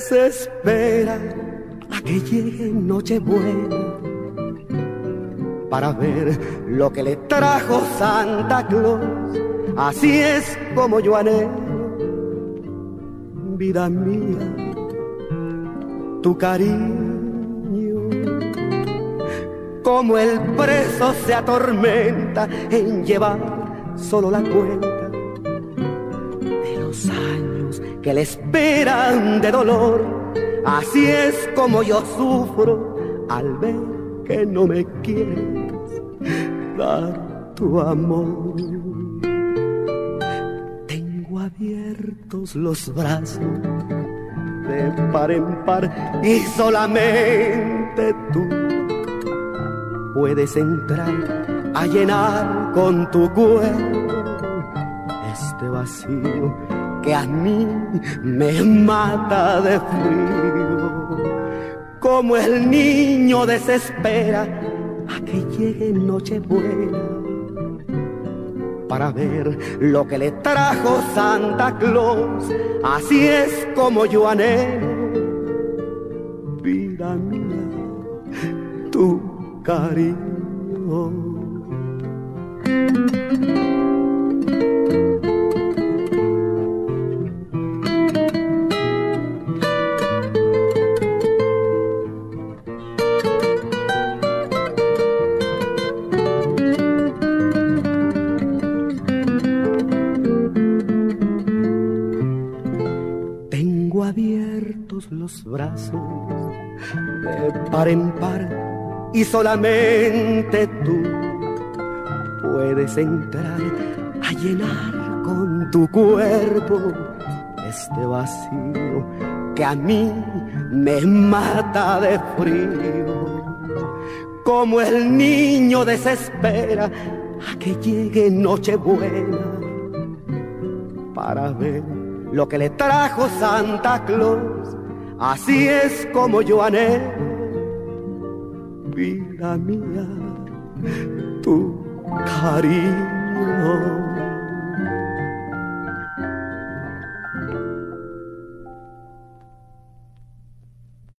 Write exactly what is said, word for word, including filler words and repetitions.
desespera a que llegue Nochebuena para ver lo que le trajo Santa Claus. Así es como yo anhelo, vida mía, tu cariño. Como el preso se atormenta en llevar solo la cuenta de los años que le esperan de dolor. Así es como yo sufro al ver que no me quieres dar tu amor. Tengo abiertos los brazos de par en par y solamente tú puedes entrar a llenar con tu cuerpo este vacío que a mí me mata de frío. Como el niño desespera a que llegue Nochebuena para ver lo que le trajo Santa Claus. Así es como yo anhelo, vida mía, tu cariño. Tengo abiertos los brazos de par en par y solamente tú puedes entrar a llenar con tu cuerpo este vacío que a mí me mata de frío. Como el niño desespera a que llegue Nochebuena para ver lo que le trajo Santa Claus. Así es como yo anhelo, vida mía, tu cariño.